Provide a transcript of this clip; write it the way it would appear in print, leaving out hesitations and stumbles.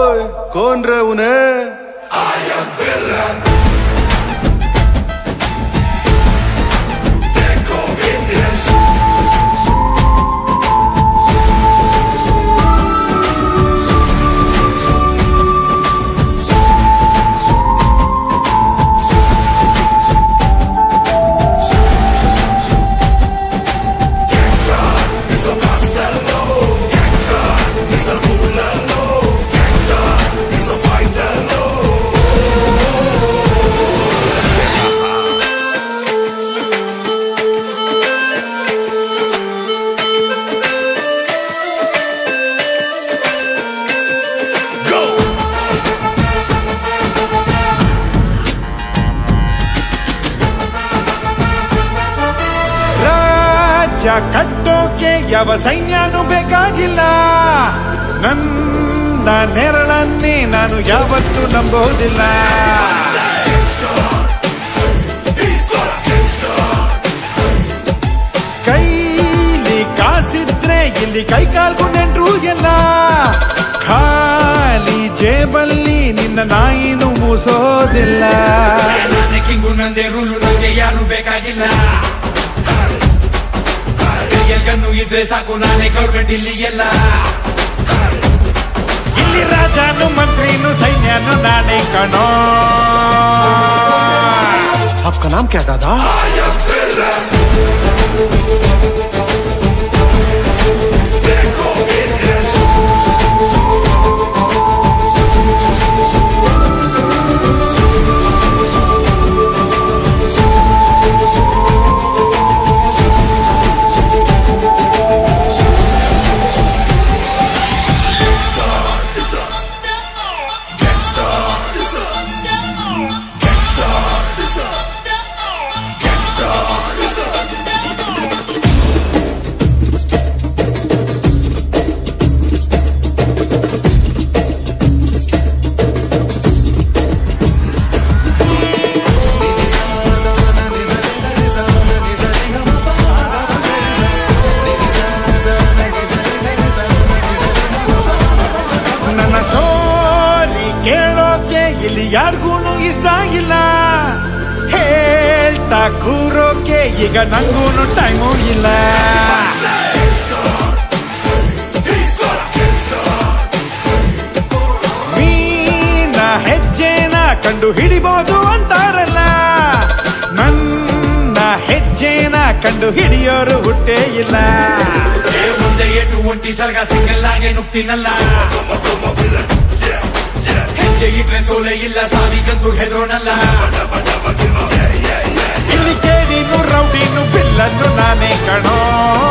ओए कौन रे उन्हें? I am villain. Deco Indians. ಕಟ್ಟೋಕೆ ಯಾವ ಸೈನ್ಯನೂ ಬೇಕಾಗಿಲ್ಲ ನನ್ನ ನೆರಳನ್ನೇ ನಾನು ಯಾವತ್ತೂ ನಂಬೋದಿಲ್ಲ ಕೈಲಿ ಕಾಸಿದ್ರೆ ಇಲ್ಲಿ ಕೈಕಾಲ್ಗೂ ನೆಂಟ್ರು ಎಲ್ಲ ಖಾಲಿ ಜೇಬಲ್ಲಿ ನಿನ್ನ ನಾಯಿನೂ ಮೂಸೋದಿಲ್ಲ ಕಿಂಗು ನಂದೇ ರೂಲು ನಂಗೆ ಯಾರು ಬೇಕಾಗಿಲ್ಲ ಕಣ್ಣು ಇದ್ರೆ ಸಾಕು ನಾನೇ ಗೌರ್ಮೆಂಟ್ ಇಲ್ಲಿ ಎಲ್ಲ ಇಲ್ಲಿ ರಾಜನು ಮಂತ್ರಿನು ಸೈನ್ಯನು ನಾನೇ ಕಣೋ आपका नाम क्या दादा? ಇಲ್ಲಿ ಯಾರಿಗೂನು ಇಷ್ಟ ಇಲ್ಲ ಹೇಳ್ತಾ ಕೂರೋಕೆ ಈಗ ನಂಗೂನು ಟೈಮು ಇಲ್ಲ ಮೀನ ಹೆಜ್ಜೆನ ಕಂಡು ಹಿಡಿಬಹುದು ಅಂತಾರಲ್ಲ ನನ್ನ ಹೆಜ್ಜೆನ ಕಂಡು ಹಿಡಿಯೋರು ಹುಟ್ಟೇ ಇಲ್ಲ ಮುಂದೆ ಏಟು ಒಂಟಿ ಸರ್ಗ ಸಿಂಗಲ್ ಆಗಿ ನುಗ್ತೀನಲ್ಲ ಇಟ್ರೆ ಸೋಲೆ ಇಲ್ಲ ಸಾವಿಗಂತೂ ಹೆದರೋಣಲ್ಲ ಇಲ್ಲಿ ಕೇಳಿನು ರೌಡಿನು ಬಿಲ್ಲನ್ನು ನಾನೇ ಕಣೋ